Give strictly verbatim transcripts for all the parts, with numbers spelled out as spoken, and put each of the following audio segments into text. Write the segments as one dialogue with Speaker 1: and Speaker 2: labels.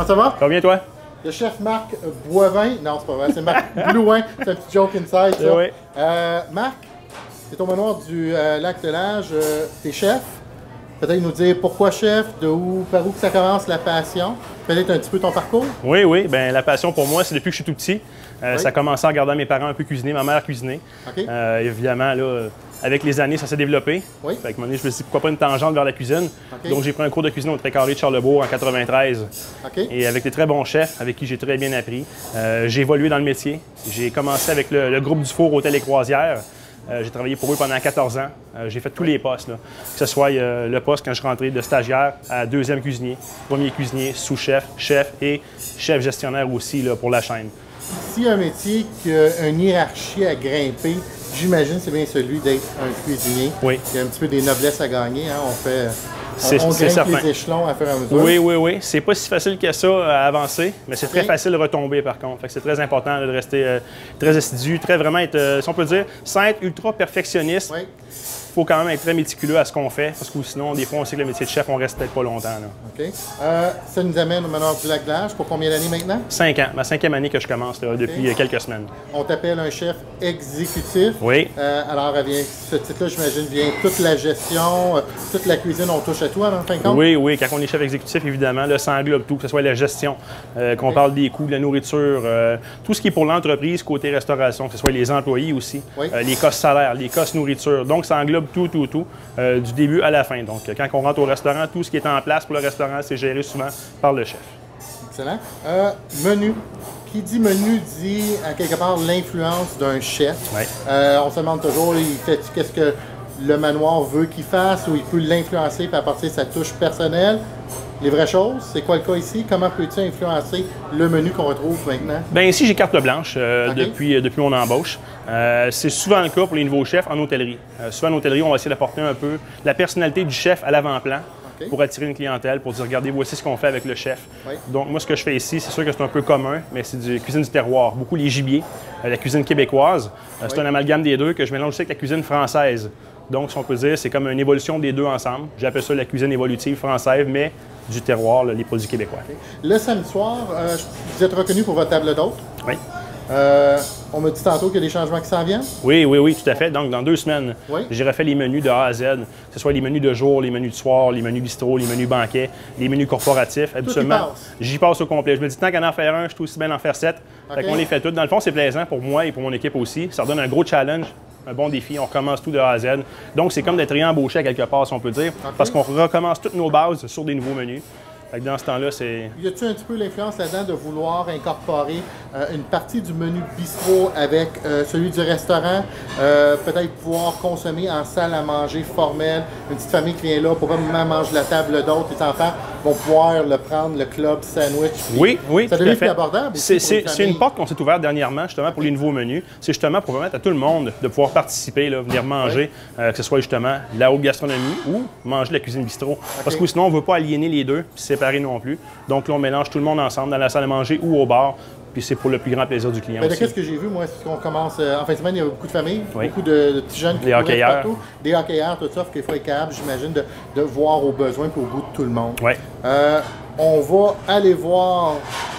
Speaker 1: Comment ça va?
Speaker 2: Ça va bien, toi?
Speaker 1: Le chef Marc Boivin, non c'est pas vrai, c'est Marc Blouin, c'est un petit joke inside ça.
Speaker 2: Oui.
Speaker 1: Euh, Marc, c'est au manoir du euh, Lac de l'Âge, euh, t'es chef. Peut-être nous dire pourquoi chef, de où, par où que ça commence la passion. Peut-être un petit peu ton parcours.
Speaker 2: Oui, oui. Bien, la passion pour moi, c'est depuis que je suis tout petit. Euh,
Speaker 1: Oui.
Speaker 2: Ça a commencé en regardant mes parents un peu cuisiner, ma mère cuisiner.
Speaker 1: OK.
Speaker 2: Euh, évidemment, là, avec les années, ça s'est développé.
Speaker 1: Oui.
Speaker 2: Fait que, à un moment donné, je me suis dit, pourquoi pas une tangente vers la cuisine.
Speaker 1: OK.
Speaker 2: Donc, j'ai pris un cours de cuisine au Très-Carré de Charlebourg en quatre-vingt-treize.
Speaker 1: OK.
Speaker 2: Et avec des très bons chefs avec qui j'ai très bien appris. Euh, j'ai évolué dans le métier. J'ai commencé avec le, le groupe du Four Hôtel et Croisières. Euh, j'ai travaillé pour eux pendant quatorze ans. Euh, j'ai fait tous les postes, là. Que ce soit euh, le poste quand je suis rentré de stagiaire à deuxième cuisinier, premier cuisinier, sous-chef, chef et chef gestionnaire aussi là, pour la chaîne.
Speaker 1: S'il y a un métier qui a une hiérarchie à grimper, j'imagine c'est bien celui d'être un cuisinier.
Speaker 2: Oui.
Speaker 1: Il y a un petit peu des noblesses à gagner. Hein? On fait,
Speaker 2: C'est-
Speaker 1: on, on
Speaker 2: c'est
Speaker 1: grimpe
Speaker 2: certain.
Speaker 1: les échelons à faire à mesure.
Speaker 2: Oui, oui, oui. C'est pas si facile que ça à avancer, mais c'est
Speaker 1: OK.
Speaker 2: très facile de retomber par contre. Fait que c'est très important là, de rester euh, très assidu, très vraiment être, euh, si on peut dire, sans être ultra perfectionniste.
Speaker 1: Oui.
Speaker 2: Il faut quand même être très méticuleux à ce qu'on fait, parce que sinon, des fois, on sait que le métier de chef, on reste peut-être pas longtemps. Là.
Speaker 1: OK. Euh, ça nous amène au manoir du Lac de l'Âge pour combien d'années maintenant?
Speaker 2: Cinq ans, ma cinquième année que je commence là, depuis
Speaker 1: OK.
Speaker 2: quelques semaines.
Speaker 1: On t'appelle un chef exécutif.
Speaker 2: Oui.
Speaker 1: Euh, alors, avec ce titre-là, j'imagine, vient toute la gestion, euh, toute la cuisine, on touche à toi, en fin de compte?
Speaker 2: Oui, oui, quand on est chef exécutif, évidemment, là, ça englobe tout, que ce soit la gestion, euh, qu'on parle des coûts, de la nourriture, euh, tout ce qui est pour l'entreprise, côté restauration, que ce soit les employés aussi,
Speaker 1: Oui.
Speaker 2: euh, les costs salaires, les costs nourriture. Donc, ça englobe tout, tout, tout, euh, du début à la fin. Donc, quand on rentre au restaurant, tout ce qui est en place pour le restaurant, c'est géré souvent par le chef.
Speaker 1: Excellent. Euh, menu. Qui dit menu dit, à quelque part, l'influence d'un chef.
Speaker 2: Ouais.
Speaker 1: Euh, on se demande toujours, il fait qu'est-ce que le manoir veut qu'il fasse ou il peut l'influencer par apporter sa touche personnelle. Les vraies choses, c'est quoi le cas ici? Comment peux-tu influencer le menu qu'on retrouve maintenant?
Speaker 2: Bien, ici, j'ai carte blanche euh,
Speaker 1: OK.
Speaker 2: depuis, euh, depuis mon embauche. Euh, c'est souvent le cas pour les nouveaux chefs en hôtellerie. Euh, souvent, en hôtellerie, on va essayer d'apporter un peu la personnalité du chef à l'avant-plan.
Speaker 1: OK.
Speaker 2: Pour attirer une clientèle, pour dire, regardez, voici ce qu'on fait avec le chef.
Speaker 1: Oui.
Speaker 2: Donc, moi, ce que je fais ici, c'est sûr que c'est un peu commun, mais c'est du cuisine du terroir. Beaucoup les gibiers, euh, la cuisine québécoise. Euh, c'est
Speaker 1: Oui.
Speaker 2: un amalgame des deux que je mélange aussi avec la cuisine française. Donc, si on peut dire, c'est comme une évolution des deux ensemble. J'appelle ça la cuisine évolutive française, mais du terroir, là, les produits québécois.
Speaker 1: Le samedi soir, euh, vous êtes reconnu pour votre table d'hôte.
Speaker 2: Oui.
Speaker 1: Euh, on m'a dit tantôt qu'il y a des changements qui s'en viennent.
Speaker 2: Oui, oui, oui, tout à fait. Donc, dans deux semaines,
Speaker 1: Oui.
Speaker 2: j'ai refait les menus de A à Z, que ce soit les menus de jour, les menus de soir, les menus bistrot, les menus banquets, les menus corporatifs. Habituellement,
Speaker 1: passe.
Speaker 2: j'y passe au complet. Je me dis, tant qu'à en faire un, je suis aussi bien d'en faire sept.
Speaker 1: OK.
Speaker 2: Fait qu'on les fait tous. Dans le fond, c'est plaisant pour moi et pour mon équipe aussi. Ça redonne un gros challenge, un bon défi. On recommence tout de A à Z. Donc, c'est comme d'être réembauché à quelque part, si on peut dire,
Speaker 1: OK.
Speaker 2: parce qu'on recommence toutes nos bases sur des nouveaux menus. Fait que dans ce temps-là, c'est...
Speaker 1: Y a-t-il un petit peu l'influence là-dedans de vouloir incorporer euh, une partie du menu bistrot avec euh, celui du restaurant, euh, peut-être pouvoir consommer en salle à manger formelle, une petite famille qui vient là, pour même manger la table d'hôtes, les enfants vont pouvoir le prendre, le club sandwich. puis
Speaker 2: Oui, oui,
Speaker 1: ça
Speaker 2: tout
Speaker 1: devient
Speaker 2: à
Speaker 1: plus
Speaker 2: fait.
Speaker 1: abordable.
Speaker 2: C'est
Speaker 1: aussi pour les
Speaker 2: c'est- c'est une
Speaker 1: familles.
Speaker 2: porte qu'on s'est ouverte dernièrement, justement, pour les nouveaux menus. C'est justement pour permettre à tout le monde de pouvoir participer, là, venir manger, euh, que ce soit justement la haute gastronomie ou manger de la cuisine bistrot. Parce que sinon, on ne veut pas aliéner les deux, puis séparer non plus. Donc là, on mélange tout le monde ensemble dans la salle à manger ou au bar, puis c'est pour le plus grand plaisir du client
Speaker 1: Ben, de
Speaker 2: aussi.
Speaker 1: qu'est-ce que j'ai vu, moi, c'est qu'on commence. euh, en fin de semaine, il y a beaucoup de familles,
Speaker 2: Oui.
Speaker 1: beaucoup de, de petits jeunes qui
Speaker 2: Des
Speaker 1: courent
Speaker 2: hockeyeurs.
Speaker 1: partout, des hockeyeurs, tout ça, fait qu'il faut être capable, j'imagine, de, de voir aux besoins et au goût de tout le monde.
Speaker 2: Ouais.
Speaker 1: Euh, on va aller voir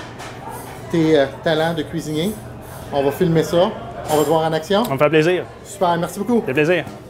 Speaker 1: tes euh, talents de cuisinier. On va filmer ça. On va te voir en action.
Speaker 2: Ça me fait plaisir.
Speaker 1: Super, merci beaucoup.
Speaker 2: Ça fait plaisir.